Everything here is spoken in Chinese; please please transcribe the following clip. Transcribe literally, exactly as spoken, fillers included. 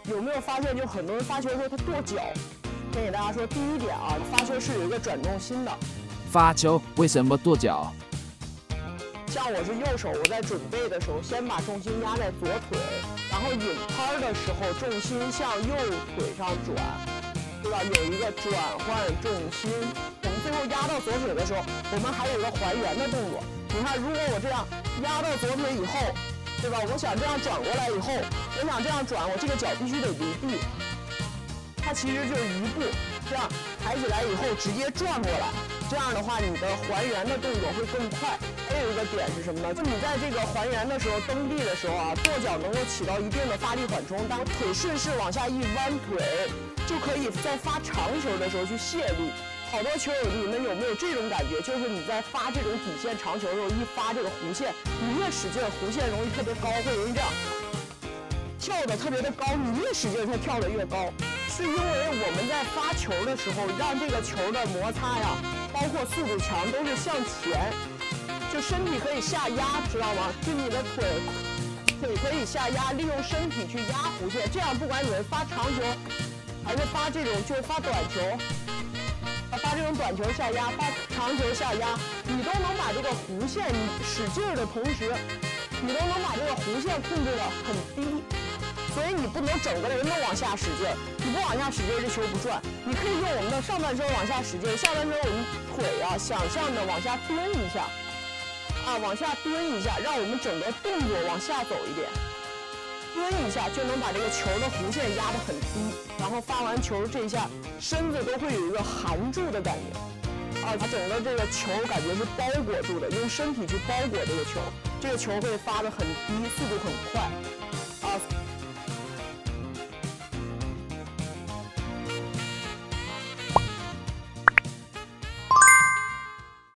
有没有发现，就很多人发球的时候他跺脚？先给大家说，第一点啊，发球是有一个转重心的。 发球为什么跺脚？ 像我是右手，我在准备的时候，先把重心压在左腿，然后引拍的时候，重心向右腿上转，对吧？有一个转换重心。我们最后压到左腿的时候，我们还有一个还原的动作。你看，如果我这样压到左腿以后，对吧？我想这样转过来以后，我想这样转，我这个脚必须得离地。它其实就是一步，这样抬起来以后直接转过来，这样的话你的还原的动作会更快。还有一个点是什么呢？就你在这个还原的时候，蹬地的时候啊，跺脚能够起到一定的发力缓冲，当腿顺势往下一弯腿，就可以在发长球的时候去卸力。好多球友，你们有没有这种感觉？就是你在发这种底线长球的时候，一发这个弧线，你越使劲，弧线容易特别高，会容易这样跳得特别的高，你越使劲，它跳得越高。是因为我们在发球的时候，让这个球的摩擦呀，包括速度强，都是向前，就身体可以下压，知道吗？就你的腿，腿可以下压，利用身体去压弧线，这样不管你是发长球，还是发这种就是发短球，发这种短球下压，发长球下压，你都能把这个弧线使劲的同时，你都能把这个弧线控制得很低。所以你不能整个人都往下使劲，你不往下使劲，这球不转。你可以用我们的上半身往下使劲，下半身我们腿啊，想象的往下蹲一下，啊，往下蹲一下，让我们整个动作往下走一点，蹲一下就能把这个球的弧线压得很低，然后发完球这一下身子都会有一个含住的感觉，啊，把整个这个球感觉是包裹住的，用身体去包裹这个球，这个球会发得很低，速度很快。